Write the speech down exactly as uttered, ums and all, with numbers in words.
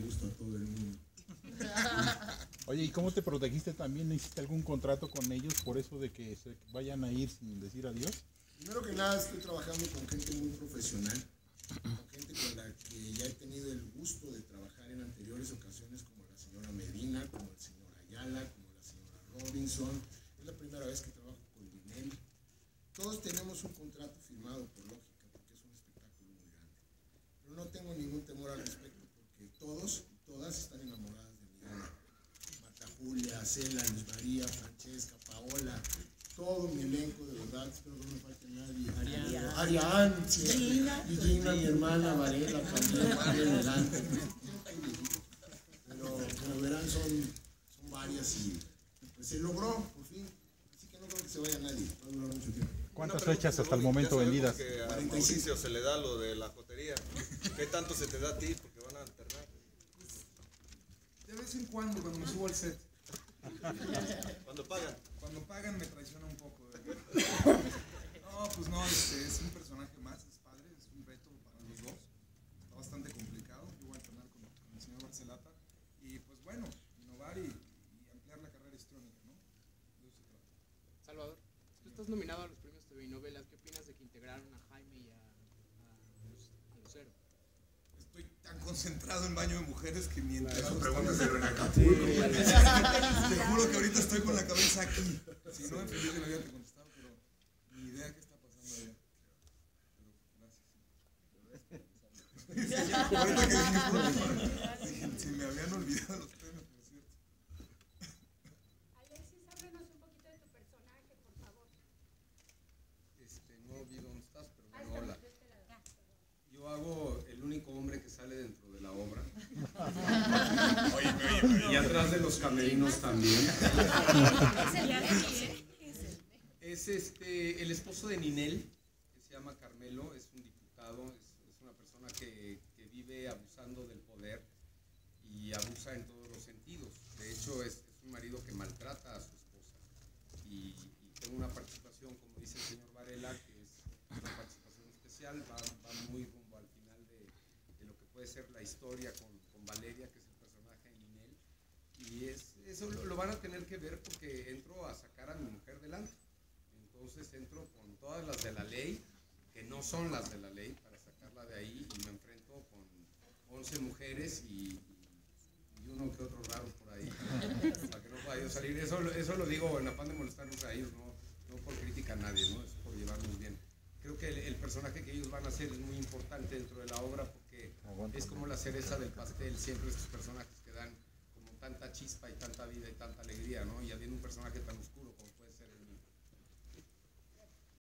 gusto a todo el mundo. Oye, ¿y cómo te protegiste también? ¿Hiciste algún contrato con ellos por eso de que se vayan a ir sin decir adiós? Primero que nada, estoy trabajando con gente muy profesional, con gente con la que ya he tenido el gusto de trabajar en anteriores ocasiones, como la señora Medina, como el señor Ayala, como la señora Robinson. Es la primera vez que trabajo con Linel. Todos tenemos un contrato firmado por lógica, porque es un espectáculo muy grande. Pero no tengo ningún temor al respecto, porque todos y todas están enamoradas de Miranda. Marta Julia, Cela, Luz María, Francesca, Paola, todo mi elenco, de verdad, espero que no me falte nadie. Ariana, Arián, Gina, y Gina, mi hermana, Varela, también, María adelante. Pero como verán, son, son varias y pues se logró, por fin. Así que no creo que se vaya nadie, va a durar mucho tiempo. ¿Cuántas fechas hasta el momento vendidas? Que a Mauricio se le da lo de la jotería. ¿Qué tanto se te da a ti? Porque van a alternar. De vez en cuando, cuando me subo al set. ¿Cuándo pagan? Cuando pagan me traiciona un poco. ¿eh? No, pues no, este, es un personaje más, es padre, es un reto para los dos. Está bastante complicado. Yo voy a entrenar con, con el señor Barcelata. Y pues bueno, innovar y, y ampliar la carrera histriónica, ¿no? De eso se trata. Salvador, tú estás nominado a los premios T V y Novelas. ¿Qué opinas de que integraron a Jaime y a, a, a Lucero? Estoy tan concentrado en Baño de Mujeres que ni entero. Eso pregúntaselo en Acapulco. Te juro que ahorita estoy con la cabeza aquí. Si no, en Felipe lo había contestado, pero ni idea qué está pasando allá. Pero gracias. Ahorita que dijiste, dije, se me habían olvidado los premios, por cierto. Alexis, háblanos un poquito de tu personaje, por favor. Este, no vi dónde estás, pero bueno, hola. Yo hago el único hombre que sale dentro de la obra. Y atrás de los camerinos también. Es este, el esposo de Ninel, que se llama Carmelo, es un diputado, es, es una persona que, que vive abusando del poder y abusa en todos los sentidos. De hecho, es, es un marido que maltrata a su esposa. Y, y tengo una participación, como dice el señor Varela, que es una participación especial, va, va muy rumbo al final de, de lo que puede ser la historia con, con Valeria, que es el personaje de Ninel. Y es, eso lo, lo van a tener que ver porque entro a sacar a mi mujer delante. Entonces entro con todas las de la ley, que no son las de la ley, para sacarla de ahí, y me enfrento con once mujeres y, y uno que otro raro por ahí, para que no pueda yo salir. Eso, eso lo digo en afán de molestarnos a ellos, no, no por crítica a nadie, ¿no? Es por llevarnos bien. Creo que el, el personaje que ellos van a hacer es muy importante dentro de la obra porque es como la cereza del pastel, siempre estos personajes que dan como tanta chispa y tanta vida y tanta alegría, ¿no? Y habiendo un personaje tan oscuro